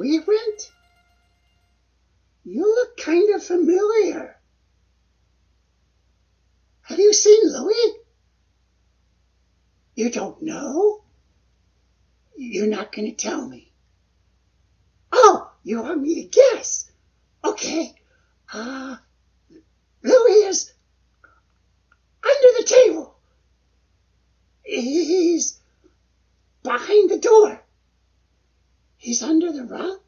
we went? You look kind of familiar. Have you seen Louie? You don't know? You're not going to tell me. Oh, you want me to guess? Okay. Louie is under the table. He's behind the door. He's under the rug.